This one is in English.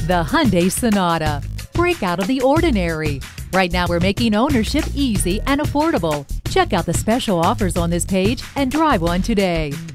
The Hyundai Sonata. Break out of the ordinary. Right now we're making ownership easy and affordable. Check out the special offers on this page and drive one today.